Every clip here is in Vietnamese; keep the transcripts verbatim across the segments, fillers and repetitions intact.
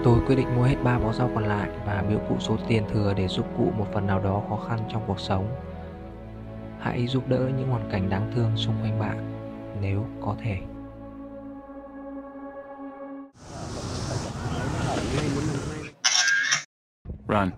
Tôi quyết định mua hết ba bó rau còn lại và biếu cụ số tiền thừa để giúp cụ một phần nào đó khó khăn trong cuộc sống. Hãy giúp đỡ những hoàn cảnh đáng thương xung quanh bạn nếu có thể. Run.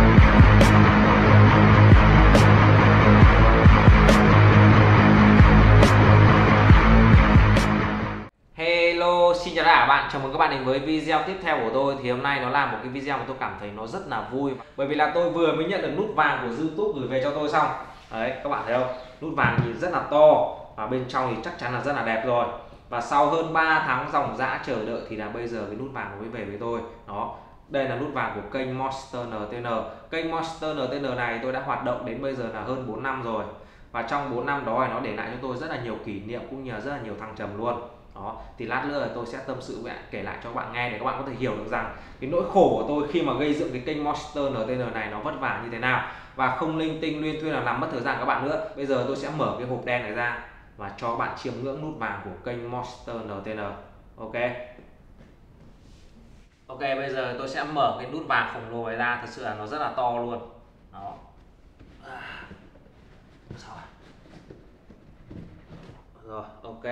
Hello, xin chào tất cả các bạn, chào mừng các bạn đến với video tiếp theo của tôi. Thì hôm nay nó là một cái video mà tôi cảm thấy nó rất là vui, bởi vì là tôi vừa mới nhận được nút vàng của YouTube gửi về cho tôi xong. Đấy, các bạn thấy không? Nút vàng nhìn rất là to và bên trong thì chắc chắn là rất là đẹp rồi. Và sau hơn ba tháng ròng rã chờ đợi thì là bây giờ cái nút vàng mới về với tôi. Đó, đây là nút vàng của kênh Monster en tê en. Kênh Monster en tê en này tôi đã hoạt động đến bây giờ là hơn bốn năm rồi. Và trong bốn năm đó thì nó để lại cho tôi rất là nhiều kỷ niệm cũng như là rất là nhiều thăng trầm luôn. Đó, thì lát nữa tôi sẽ tâm sự với bạn, kể lại cho các bạn nghe để các bạn có thể hiểu được rằng cái nỗi khổ của tôi khi mà gây dựng cái kênh Monster en tê en này nó vất vả như thế nào và không linh tinh luyên thuyên là làm mất thời gian các bạn nữa. Bây giờ tôi sẽ mở cái hộp đen này ra và cho các bạn chiêm ngưỡng nút vàng của kênh Monster en tê en. Ok. Ok, bây giờ tôi sẽ mở cái nút vàng khổng lồ này ra, thật sự là nó rất là to luôn. Đó. Rồi, ok.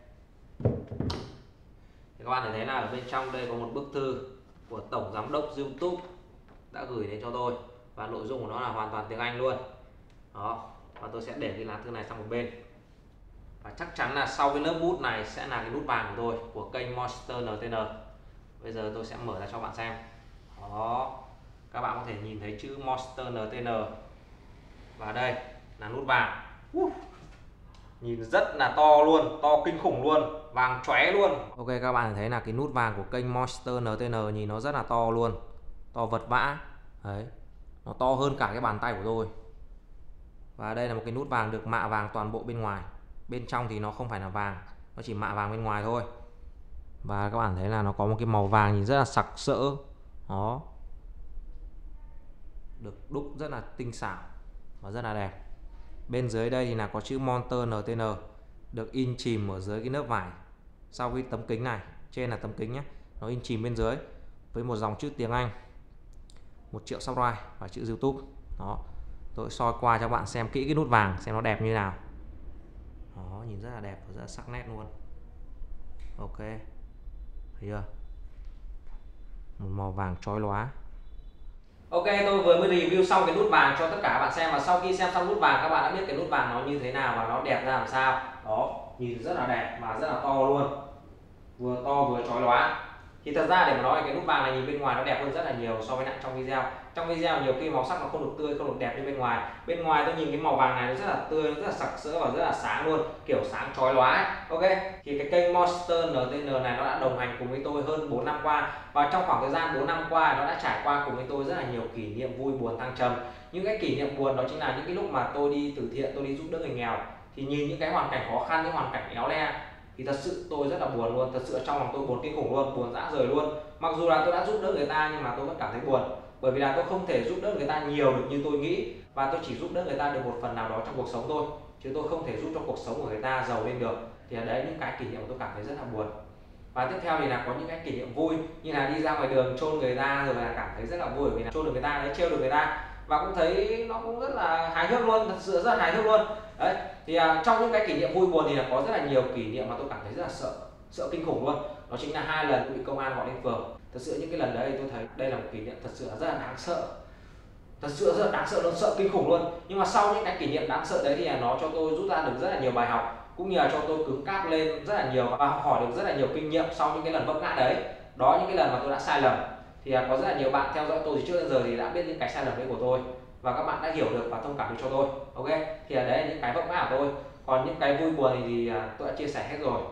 Thì các bạn thấy là ở bên trong đây có một bức thư của Tổng Giám đốc YouTube đã gửi đến cho tôi, và nội dung của nó là hoàn toàn tiếng Anh luôn. Đó, và tôi sẽ để cái lá thư này sang một bên. Và chắc chắn là sau cái lớp bút này sẽ là cái nút vàng của tôi của kênh Monster en tê en. Bây giờ tôi sẽ mở ra cho bạn xem. Đó, các bạn có thể nhìn thấy chữ Monster en tê en. Và đây là nút vàng. Uh, nhìn rất là to luôn, to kinh khủng luôn, vàng chóe luôn. Ok, các bạn thấy là cái nút vàng của kênh Monster en tê en nhìn nó rất là to luôn, to vật vã. Đấy, nó to hơn cả cái bàn tay của tôi. Và đây là một cái nút vàng được mạ vàng toàn bộ bên ngoài. Bên trong thì nó không phải là vàng, nó chỉ mạ vàng bên ngoài thôi. Và các bạn thấy là nó có một cái màu vàng nhìn rất là sặc sỡ. Đó, được đúc rất là tinh xảo và rất là đẹp. Bên dưới đây thì là có chữ Monster en tê en được in chìm ở dưới cái lớp vải sau cái tấm kính này. Trên là tấm kính nhé, nó in chìm bên dưới với một dòng chữ tiếng Anh, một triệu subscribe và chữ YouTube. Đó, tôi soi qua cho bạn xem kỹ cái nút vàng xem nó đẹp như nào. Đó, nhìn rất là đẹp và rất là sắc nét luôn. Ok, thấy chưa? Một màu vàng chói lóa. Ok, tôi vừa mới review xong cái nút vàng cho tất cả các bạn xem, và sau khi xem xong nút vàng các bạn đã biết cái nút vàng nó như thế nào và nó đẹp ra làm sao. Đó, nhìn rất là đẹp và rất là to luôn, vừa to vừa chói lóa. Thì thật ra để mà nói cái nút vàng này nhìn bên ngoài nó đẹp hơn rất là nhiều so với lại trong video. Trong video nhiều khi màu sắc nó không được tươi, không được đẹp như bên ngoài. Bên ngoài tôi nhìn cái màu vàng này nó rất là tươi, nó rất là sặc sỡ và rất là sáng luôn, kiểu sáng chói lóa ấy. Ok, thì cái kênh Monster en tê en này nó đã đồng hành cùng với tôi hơn bốn năm qua, và trong khoảng thời gian bốn năm qua nó đã trải qua cùng với tôi rất là nhiều kỷ niệm vui buồn thăng trầm. Những cái kỷ niệm buồn đó chính là những cái lúc mà tôi đi từ thiện, tôi đi giúp đỡ người nghèo, thì nhìn những cái hoàn cảnh khó khăn, những hoàn cảnh éo le thì thật sự tôi rất là buồn luôn, thật sự trong lòng tôi buồn kinh khủng luôn, buồn rã rời luôn. Mặc dù là tôi đã giúp đỡ người ta nhưng mà tôi vẫn cảm thấy buồn, bởi vì là tôi không thể giúp đỡ người ta nhiều được như tôi nghĩ, và tôi chỉ giúp đỡ người ta được một phần nào đó trong cuộc sống thôi, chứ tôi không thể giúp cho cuộc sống của người ta giàu lên được. Thì ở đấy những cái kỷ niệm tôi cảm thấy rất là buồn. Và tiếp theo thì là có những cái kỷ niệm vui, như là đi ra ngoài đường chôn người ta rồi là cảm thấy rất là vui, bởi vì là chôn được người ta đấy, trêu được người ta, và cũng thấy nó cũng rất là hài hước luôn, thật sự rất là hài hước luôn. Đấy, thì à, trong những cái kỷ niệm vui buồn thì là có rất là nhiều kỷ niệm mà tôi cảm thấy rất là sợ, sợ kinh khủng luôn. Đó chính là hai lần bị công an gọi lên phường. Thật sự những cái lần đấy tôi thấy đây là một kỷ niệm thật sự là rất là đáng sợ, thật sự rất là đáng sợ, nó sợ kinh khủng luôn. Nhưng mà sau những cái kỷ niệm đáng sợ đấy thì là nó cho tôi rút ra được rất là nhiều bài học, cũng như là cho tôi cứng cáp lên rất là nhiều và học hỏi được rất là nhiều kinh nghiệm sau những cái lần vấp ngã đấy. Đó, những cái lần mà tôi đã sai lầm thì là có rất là nhiều bạn theo dõi tôi từ trước đến giờ thì đã biết những cái sai lầm đấy của tôi, và các bạn đã hiểu được và thông cảm được cho tôi. Ok, thì ở đấy là những cái vấp ngã của tôi. Còn những cái vui buồn thì, thì tôi đã chia sẻ hết rồi.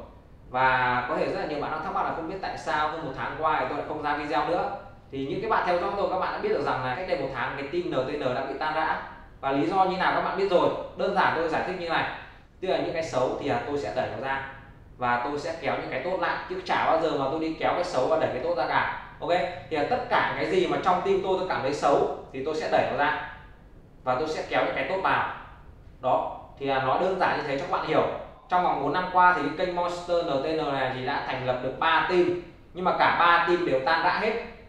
Và có thể rất là nhiều bạn đang thắc mắc là không biết tại sao hơn một tháng qua thì tôi lại không ra video nữa. Thì những cái bạn theo dõi tôi, các bạn đã biết được rằng là cách đây một tháng cái team en tê en đã bị tan rã, và lý do như nào các bạn biết rồi. Đơn giản tôi giải thích như này, tức là những cái xấu thì tôi sẽ đẩy nó ra và tôi sẽ kéo những cái tốt lại, chứ chả bao giờ mà tôi đi kéo cái xấu và đẩy cái tốt ra cả. Ok, thì là tất cả cái gì mà trong team tôi tôi cảm thấy xấu thì tôi sẽ đẩy nó ra và tôi sẽ kéo những cái tốt vào. Đó, thì là nói đơn giản như thế cho các bạn hiểu. Trong vòng bốn năm qua thì cái kênh Monster en tê en này thì đã thành lập được ba team, nhưng mà cả ba team đều tan rã hết.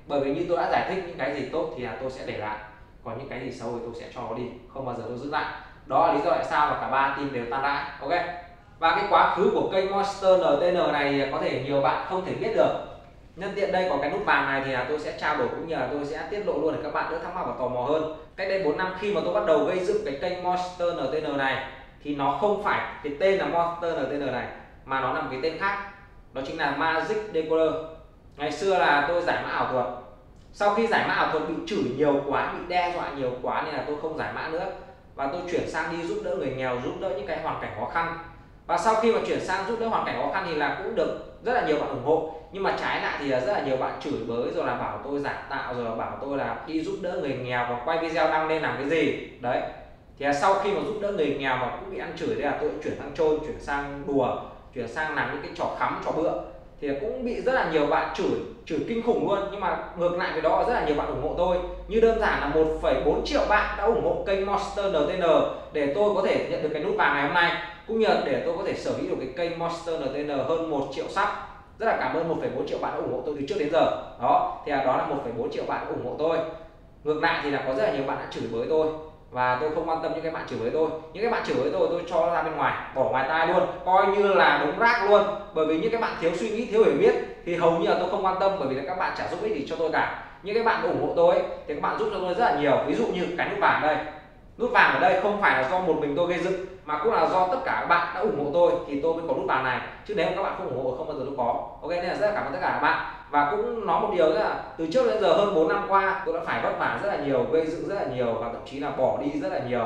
Bởi vì như tôi đã giải thích, những cái gì tốt thì là tôi sẽ để lại, còn những cái gì xấu thì tôi sẽ cho nó đi, không bao giờ tôi giữ lại. Đó là lý do tại sao mà cả ba team đều tan rã. Ok. Và cái quá khứ của kênh Monster en tê en này có thể nhiều bạn không thể biết được. Nhân tiện đây có cái nút vàng này thì là tôi sẽ trao đổi cũng như là tôi sẽ tiết lộ luôn để các bạn đỡ thắc mắc và tò mò hơn. Cách đây bốn năm khi mà tôi bắt đầu gây dựng cái kênh Monster en tê en này thì nó không phải cái tên là Monster en tê en này, mà nó là một cái tên khác. Đó chính là Magic Decoder. Ngày xưa là tôi giải mã ảo thuật. Sau khi giải mã ảo thuật bị chửi nhiều quá, bị đe dọa nhiều quá nên là tôi không giải mã nữa. Và tôi chuyển sang đi giúp đỡ người nghèo, giúp đỡ những cái hoàn cảnh khó khăn. Và sau khi mà chuyển sang giúp đỡ hoàn cảnh khó khăn thì là cũng được rất là nhiều bạn ủng hộ. Nhưng mà trái lại thì là rất là nhiều bạn chửi bới, rồi là bảo tôi giả tạo, rồi là bảo tôi là đi giúp đỡ người nghèo và quay video đăng lên làm cái gì. Đấy. Thì là sau khi mà giúp đỡ người nghèo mà cũng bị ăn chửi, đây là tôi cũng chuyển sang trôn, chuyển sang đùa, chuyển sang làm những cái trò khắm, trò bựa. Thì cũng bị rất là nhiều bạn chửi, chửi kinh khủng luôn. Nhưng mà ngược lại với đó rất là nhiều bạn ủng hộ tôi. Như đơn giản là một phẩy bốn triệu bạn đã ủng hộ kênh Monster en tê en để tôi có thể nhận được cái nút vàng ngày hôm nay, cũng như là để tôi có thể sở hữu được cái kênh Monster en tê en hơn một triệu sub. Rất là cảm ơn một phẩy bốn triệu bạn đã ủng hộ tôi từ trước đến giờ. Đó, thì là đó là một phẩy bốn triệu bạn đã ủng hộ tôi. Ngược lại thì là có rất là nhiều bạn đã chửi bới tôi, và tôi không quan tâm những cái bạn chửi bới tôi. Những cái bạn chửi bới tôi tôi cho nó ra bên ngoài, bỏ ngoài tai luôn, coi như là đống rác luôn. Bởi vì những cái bạn thiếu suy nghĩ, thiếu hiểu biết thì hầu như là tôi không quan tâm, bởi vì là các bạn chả giúp ích gì cho tôi cả. Những cái bạn ủng hộ tôi ấy, thì các bạn giúp cho tôi rất là nhiều. Ví dụ như cái nút vàng đây. Nút vàng ở đây không phải là do một mình tôi gây dựng, mà cũng là do tất cả các bạn đã ủng hộ tôi thì tôi mới có nút vàng này. Chứ nếu mà các bạn không ủng hộ không bao giờ tôi có. Ok, nên là rất là cảm ơn tất cả các bạn. Và cũng nói một điều nữa là từ trước đến giờ hơn bốn năm qua tôi đã phải vất vả rất là nhiều, gây dựng rất là nhiều, và thậm chí là bỏ đi rất là nhiều.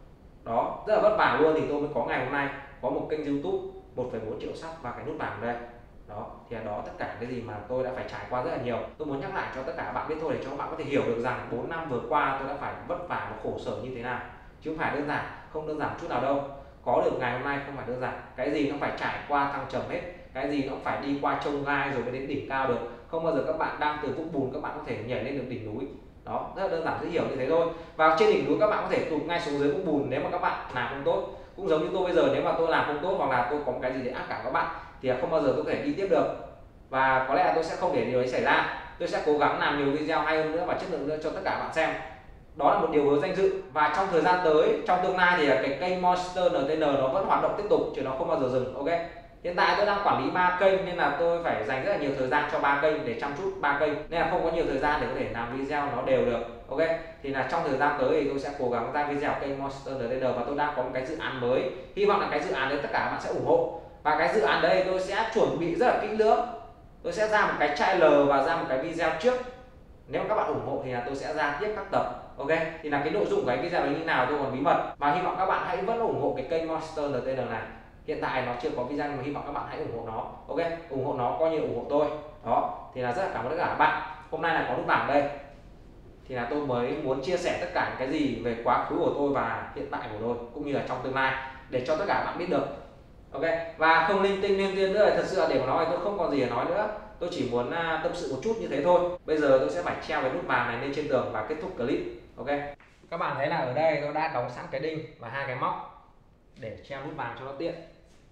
Đó, rất là vất vả luôn thì tôi mới có ngày hôm nay, có một kênh YouTube một phẩy bốn triệu sub và cái nút vàng đây. Đó, thì là đó tất cả cái gì mà tôi đã phải trải qua rất là nhiều. Tôi muốn nhắc lại cho tất cả các bạn biết thôi, để cho các bạn có thể hiểu được rằng bốn năm vừa qua tôi đã phải vất vả và khổ sở như thế nào. Chứ không phải đơn giản, không đơn giản chút nào đâu. Có được ngày hôm nay không phải đơn giản. Cái gì nó phải trải qua thăng trầm hết. Cái gì nó cũng phải đi qua chông gai rồi mới đến đỉnh cao được. Không bao giờ các bạn đang từ vũng bùn các bạn có thể nhảy lên được đỉnh núi. Đó, rất là đơn giản, dễ hiểu như thế thôi. Và trên đỉnh núi các bạn có thể tụt ngay xuống dưới vũng bùn nếu mà các bạn làm không tốt. Cũng giống như tôi bây giờ, nếu mà tôi làm không tốt hoặc là tôi có một cái gì để ác cảm các bạn thì không bao giờ tôi có thể đi tiếp được. Và có lẽ là tôi sẽ không để điều ấy xảy ra. Tôi sẽ cố gắng làm nhiều video hay hơn nữa và chất lượng nữa cho tất cả các bạn xem. Đó là một điều hứa danh dự. Và trong thời gian tới, trong tương lai thì cái kênh Monster en tê en nó vẫn hoạt động tiếp tục, chứ nó không bao giờ dừng. Ok. Hiện tại tôi đang quản lý ba kênh nên là tôi phải dành rất là nhiều thời gian cho ba kênh để chăm chút ba kênh, nên là không có nhiều thời gian để có thể làm video nó đều được. Ok. Thì là trong thời gian tới thì tôi sẽ cố gắng ra video kênh Monster en tê en, và tôi đang có một cái dự án mới. Hy vọng là cái dự án đấy tất cả các bạn sẽ ủng hộ. Và cái dự án đây tôi sẽ chuẩn bị rất là kỹ lưỡng. Tôi sẽ ra một cái trailer và ra một cái video trước. Nếu các bạn ủng hộ thì là tôi sẽ ra tiếp các tập. Ok, thì là cái nội dung của cái video này như nào tôi còn bí mật, và hy vọng các bạn hãy vẫn ủng hộ cái kênh Monster en tê en này. Hiện tại nó chưa có video nhưng mà hy vọng các bạn hãy ủng hộ nó. Ok, ủng hộ nó coi như ủng hộ tôi. Đó, thì là rất là cảm ơn tất cả các bạn. Hôm nay là có nút bảng đây, thì là tôi mới muốn chia sẻ tất cả cái gì về quá khứ của tôi và hiện tại của tôi, cũng như là trong tương lai, để cho tất cả các bạn biết được. Ok, và không linh tinh liên tiên nữa, thật sự là để mà nói tôi không còn gì để nói nữa. Tôi chỉ muốn tâm sự một chút như thế thôi. Bây giờ tôi sẽ phải treo cái nút vàng này lên trên tường và kết thúc clip. Ok, các bạn thấy là ở đây tôi đã đóng sẵn cái đinh và hai cái móc để treo nút vàng cho nó tiện,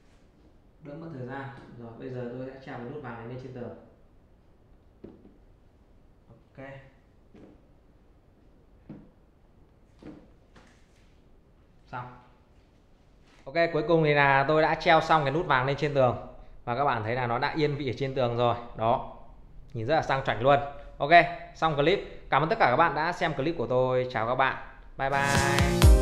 đỡ mất thời gian. Rồi bây giờ tôi sẽ treo cái nút vàng này lên trên tường. Ok, xong. Ok, cuối cùng thì là tôi đã treo xong cái nút vàng lên trên tường, và các bạn thấy là nó đã yên vị ở trên tường rồi. Đó, nhìn rất là sang chảnh luôn. Ok, xong clip. Cảm ơn tất cả các bạn đã xem clip của tôi. Chào các bạn. Bye bye.